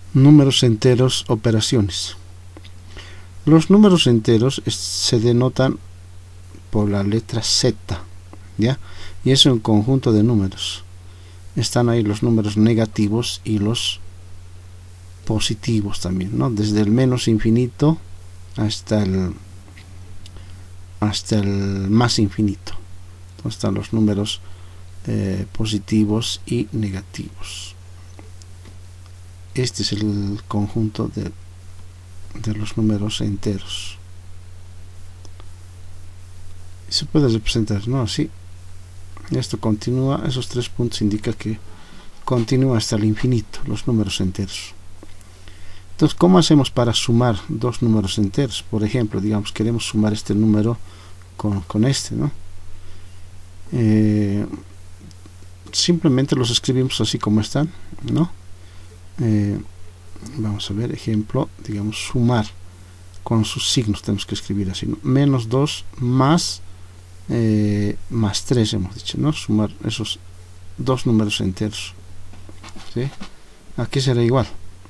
Números enteros, operaciones. Los números enteros se denotan por la letra Z, ¿ya? Y es un conjunto de números. Están ahí los números negativos y los positivos también, ¿no? Desde el menos infinito hasta el más infinito. Entonces están los números positivos y negativos. Este es el conjunto de los números enteros. Se puede representar, ¿no? Así. Esto continúa, esos 3 puntos indican que continúa hasta el infinito, los números enteros. Entonces, ¿cómo hacemos para sumar dos números enteros? Por ejemplo, digamos, queremos sumar este número con este, ¿no? Simplemente los escribimos así como están, ¿no? Vamos a ver, ejemplo, digamos, sumar con sus signos, tenemos que escribir así, ¿no? Menos 2 más 3 hemos dicho, ¿no? Sumar esos dos números enteros, ¿sí? Aquí será igual.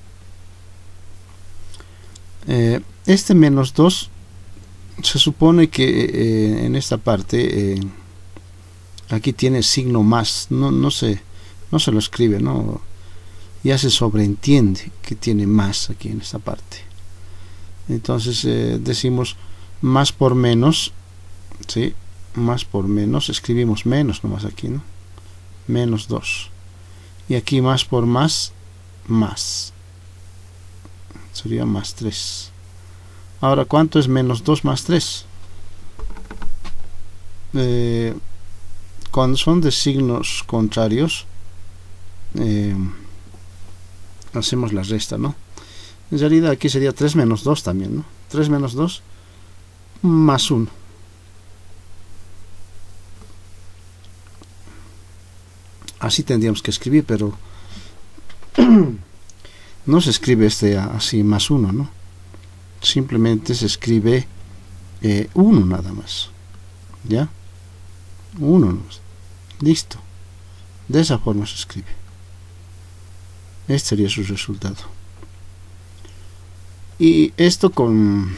Este menos 2 se supone que en esta parte aquí tiene signo más, no se lo escribe, ¿no? Ya se sobreentiende que tiene más aquí en esta parte. Entonces decimos más por menos, ¿sí? Más por menos, escribimos menos nomás aquí, ¿no? Menos 2. Y aquí más por más, más. Sería más 3. Ahora, ¿cuánto es menos 2 más 3? Cuando son de signos contrarios, hacemos la resta, ¿no? En realidad aquí sería 3 menos 2 también, ¿no? 3 menos 2 más 1. Así tendríamos que escribir, pero no se escribe así más 1, ¿no? Simplemente se escribe 1 nada más, ¿ya? 1 nomás. Listo. De esa forma se escribe. Este sería su resultado. Y esto con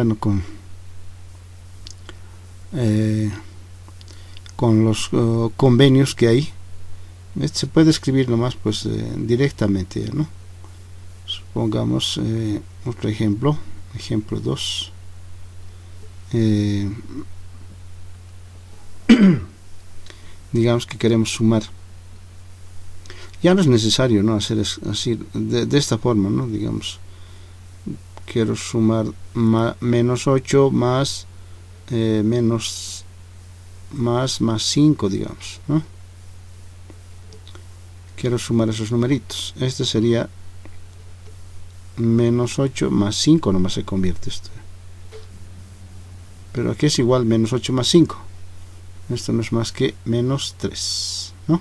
los convenios que hay, se puede escribir nomás pues directamente, ¿no? Supongamos otro ejemplo, ejemplo 2. Digamos que queremos sumar. Ya no es necesario, ¿no? Hacer así de esta forma, ¿no? Digamos, quiero sumar menos 8 más más 5, digamos, ¿no? Quiero sumar esos numeritos. Este sería menos 8 más 5, nomás se convierte esto. Pero aquí es igual menos 8 más 5. Esto no es más que menos 3, ¿no?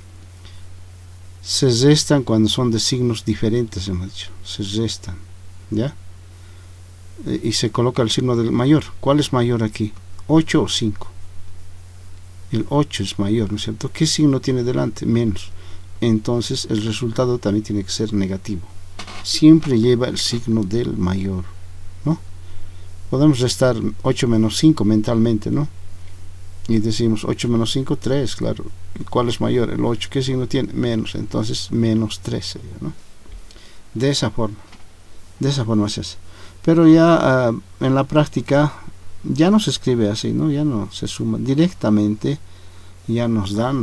Se restan cuando son de signos diferentes, hemos dicho. Se restan, ¿ya? Y se coloca el signo del mayor. ¿Cuál es mayor aquí? 8 o 5. El 8 es mayor, ¿no es cierto? ¿Qué signo tiene delante? Menos. Entonces el resultado también tiene que ser negativo. Siempre lleva el signo del mayor, ¿no? Podemos restar 8 menos 5 mentalmente, ¿no? Y decimos 8 menos 5, 3, claro. ¿Cuál es mayor? El 8. ¿Qué signo tiene? Menos. Entonces menos 3 sería, ¿no? De esa forma se hace. Pero ya en la práctica ya no se escribe así, ¿no? Ya no se suma directamente. Ya nos dan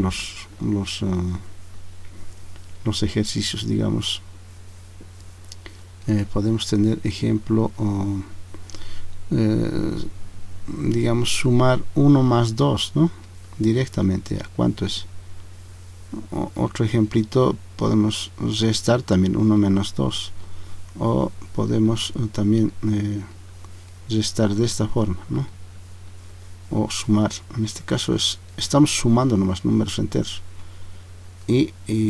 los ejercicios, digamos. Podemos tener ejemplo, digamos, sumar 1 más 2, ¿no? Directamente, ¿a cuánto es? Otro ejemplito, podemos restar también 1 menos 2, o podemos también restar de esta forma, ¿no? O sumar. En este caso estamos sumando nomás números enteros. Y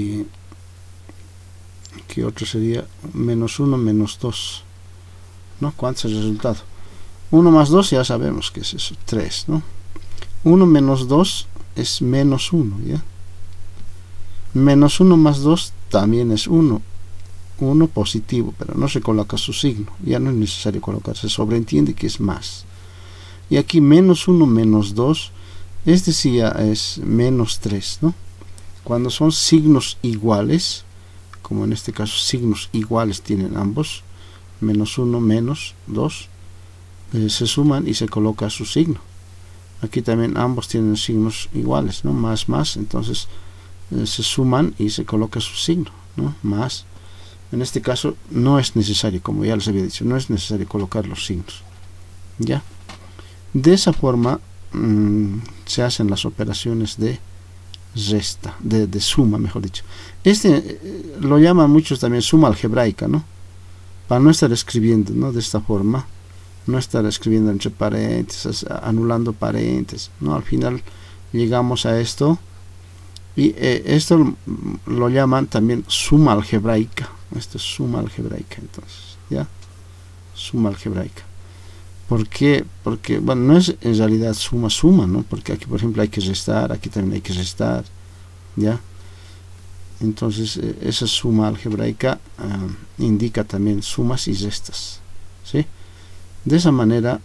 ¿qué otro sería? Menos 1 menos 2, ¿no? ¿Cuánto es el resultado? 1 más 2 ya sabemos que es eso, 3, ¿no? 1 menos 2 es menos 1, ¿ya? Menos 1 más 2 también es 1. 1 positivo, pero no se coloca su signo, ya no es necesario colocar, se sobreentiende que es más. Y aquí menos 1 menos 2, este sí ya es menos 3, ¿no? Cuando son signos iguales, como en este caso signos iguales tienen ambos, menos 1 menos 2, se suman y se coloca su signo. Aquí también ambos tienen signos iguales, ¿no? Más, más, entonces se suman y se coloca su signo, ¿no? Más. En este caso no es necesario, como ya les había dicho, no es necesario colocar los signos. ¿Ya? De esa forma se hacen las operaciones de resta, de suma, mejor dicho. Lo llaman muchos también suma algebraica, ¿no? Para no estar escribiendo, ¿no? De esta forma, no estar escribiendo entre paréntesis, anulando paréntesis, ¿no? Al final llegamos a esto, y esto lo llaman también suma algebraica. Esto es suma algebraica, entonces, ¿ya? Suma algebraica. ¿Por qué? Porque, bueno, no es en realidad suma, ¿no? Porque aquí, por ejemplo, hay que restar, aquí también hay que restar, ¿ya? Entonces, esa suma algebraica indica también sumas y restas, ¿sí? De esa manera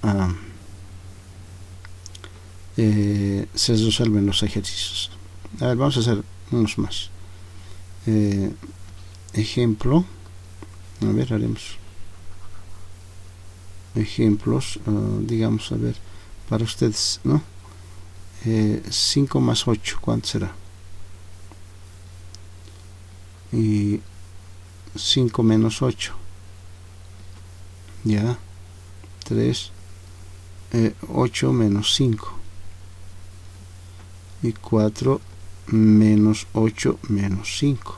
se resuelven los ejercicios. A ver, vamos a hacer unos más. Ejemplo, a ver, haremos ejemplos, digamos, a ver, para ustedes, ¿no? 5 más 8, ¿cuánto será? Y 5 menos 8, ya, 3, 8 menos 5, y 4 menos 8 menos 5.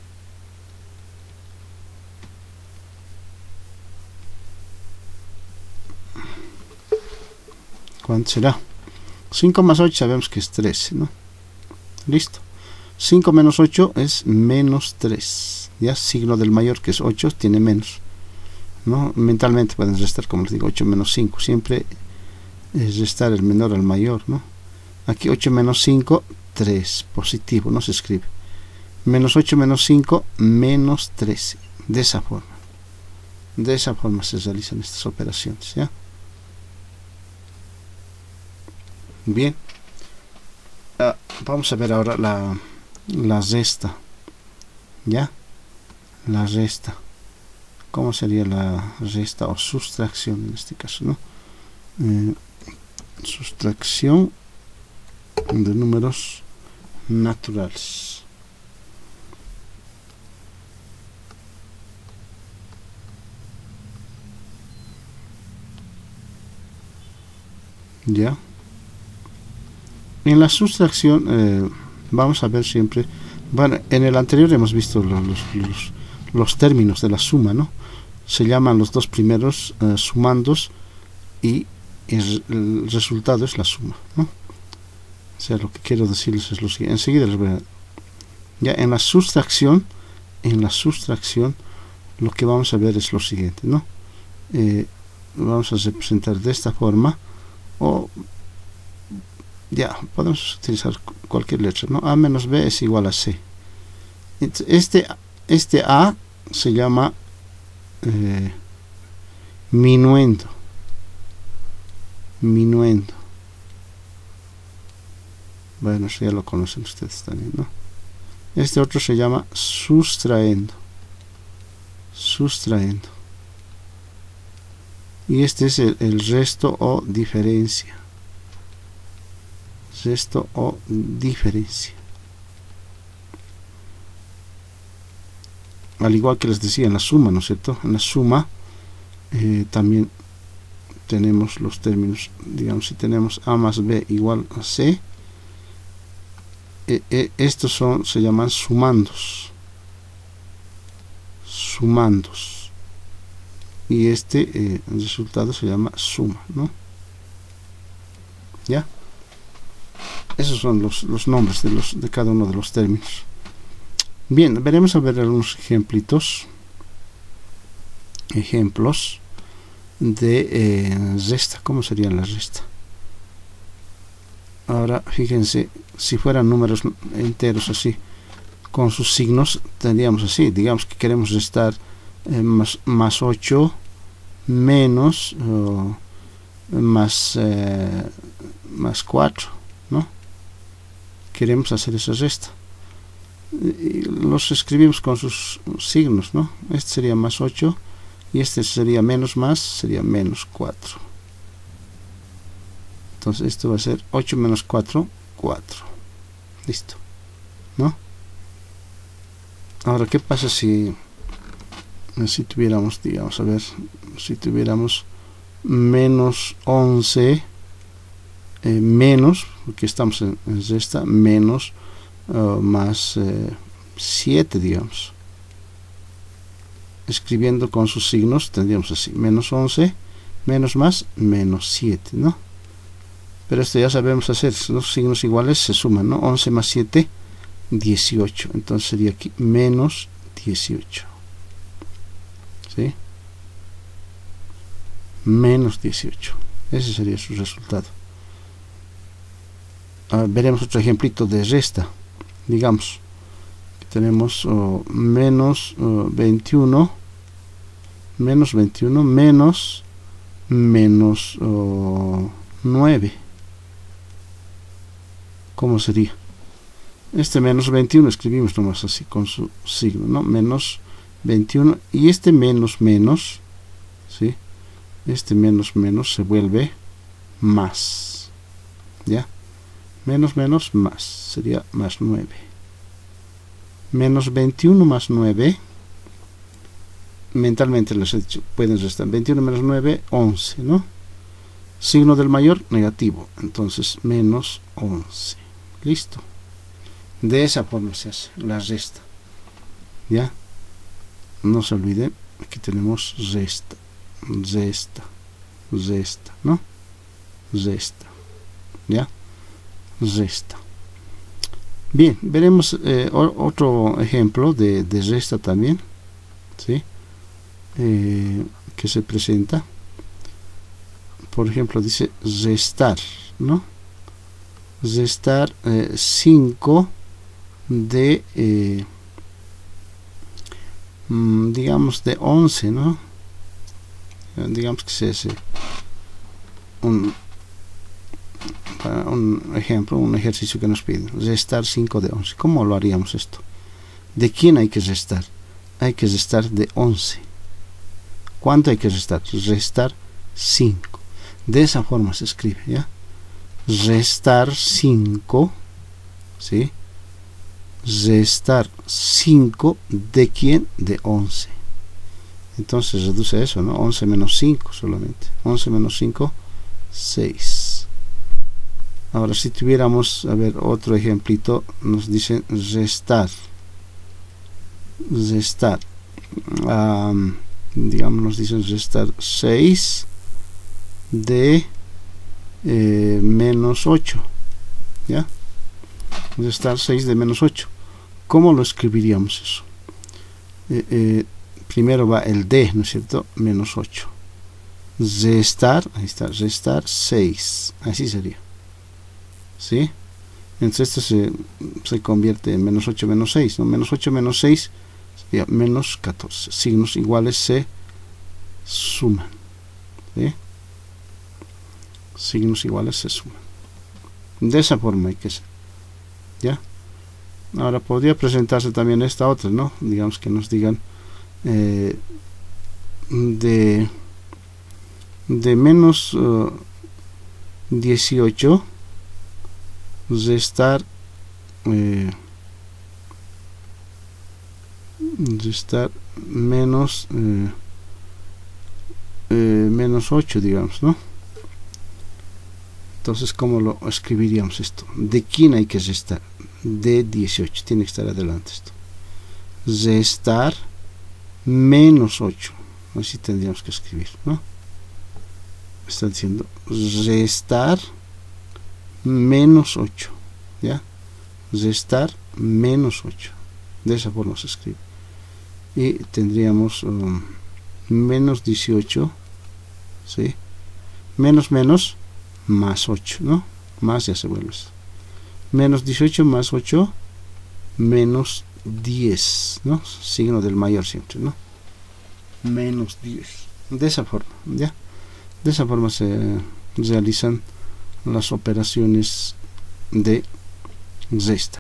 ¿Cuánto será? 5 más 8 sabemos que es 13, ¿no? Listo. 5 menos 8 es menos 3. Ya, signo del mayor, que es 8, tiene menos, ¿no? Mentalmente pueden restar, como les digo, 8 menos 5. Siempre es restar el menor al mayor, ¿no? Aquí 8 menos 5, 3. Positivo, no se escribe. Menos 8 menos 5, menos 13. De esa forma. De esa forma se realizan estas operaciones, ¿ya? Bien, vamos a ver ahora la resta, ¿ya? La resta. ¿Cómo sería la resta o sustracción en este caso, ¿no? Sustracción de números naturales. ¿Ya? En la sustracción vamos a ver siempre, bueno, en el anterior hemos visto los términos de la suma, ¿no? Se llaman los dos primeros sumandos, y el resultado es la suma, ¿no? O sea, lo que quiero decirles es lo siguiente. Enseguida les voy a... Ya en la sustracción, lo que vamos a ver es lo siguiente, ¿no? Vamos a representar de esta forma, o ya, podemos utilizar cualquier letra, ¿no? A menos B es igual a C. Este A se llama minuendo. Minuendo. Bueno, eso ya lo conocen ustedes también, ¿no? Este otro se llama sustraendo. Sustraendo. Y este es el resto o diferencia. Resto o diferencia. Al igual que les decía en la suma, ¿no es cierto? En la suma también tenemos los términos, digamos, si tenemos A más B igual a C, estos se llaman sumandos. Sumandos. Y el resultado se llama suma, ¿no? ¿Ya? Esos son los nombres de cada uno de los términos. Bien, veremos a ver algunos ejemplos de resta. ¿Cómo sería la resta? Ahora, fíjense, si fueran números enteros así, con sus signos tendríamos así. Digamos que queremos restar más 8 menos más 4, ¿no? Queremos hacer esa resta. Y los escribimos con sus signos, ¿no? Este sería más 8 y este sería menos más, sería menos 4. Entonces esto va a ser 8 menos 4, 4. Listo, ¿no? Ahora, ¿qué pasa si tuviéramos, digamos, a ver, si tuviéramos menos 11 menos, porque estamos en esta, menos más 7, digamos. Escribiendo con sus signos tendríamos así, menos 11 menos más menos 7, ¿no? Pero esto ya sabemos hacer, los signos iguales se suman, ¿no? 11 más 7, 18. Entonces sería aquí menos 18. ¿Sí? Menos 18. Ese sería su resultado. Ahora veremos otro ejemplito de resta. Digamos que tenemos menos 21 menos 21 menos 9. ¿Cómo sería? Este menos 21 escribimos nomás así con su signo, ¿no? Menos 21 y este menos menos, ¿sí? Este menos menos se vuelve más, ¿ya? Menos menos más, sería más 9. Menos 21 más 9, mentalmente les he dicho, pueden restar 21 menos 9, 11, ¿no? Signo del mayor, negativo, entonces menos 11. Listo. De esa forma se hace la resta. ¿Ya? No se olviden que tenemos resta, ¿no? Resta. ¿Ya? Resta. Bien, veremos otro ejemplo de resta también, ¿sí? Que se presenta. Por ejemplo, dice restar, ¿no? Restar 5 de digamos de 11, ¿no? Digamos que se hace un ejemplo, un ejercicio que nos piden, restar 5 de 11. ¿Cómo lo haríamos esto? ¿De quién hay que restar? Hay que restar de 11. ¿Cuánto hay que restar? Restar 5. De esa forma se escribe, ¿ya? Restar 5, ¿sí? Restar 5 de quién? De 11. Entonces reduce eso, ¿no? 11 menos 5 solamente. 11 menos 5, 6. Ahora si tuviéramos, a ver, otro ejemplito, nos dicen restar. Restar. Digamos, nos dicen restar 6 de menos 8, ¿ya? Restar 6 de menos 8. ¿Cómo lo escribiríamos eso? Primero va el D, ¿no es cierto? Menos 8. Restar, ahí está, restar 6. Así sería. ¿Sí? Entonces esto se convierte en menos 8 menos 6, ¿no? Menos 8 menos 6 sería menos 14. Signos iguales se suman. ¿Sí? Signos iguales se suman. De esa forma hay que ser. ¿Ya? Ahora podría presentarse también esta otra, ¿no? Digamos que nos digan de menos 18 restar menos menos 8, digamos, ¿no? Entonces, ¿cómo lo escribiríamos esto? ¿De quién hay que restar? De 18, tiene que estar adelante esto. Restar menos 8, así tendríamos que escribir, ¿no? Está diciendo restar menos 8, ¿ya? Restar menos 8, de esa forma se escribe. Y tendríamos menos 18, ¿sí? Menos menos más 8, ¿no? Más ya se vuelve. Menos 18 más 8, menos 10, ¿no? Signo del mayor siempre, ¿no? Menos 10. De esa forma, ¿ya? De esa forma se realizan las operaciones de resta.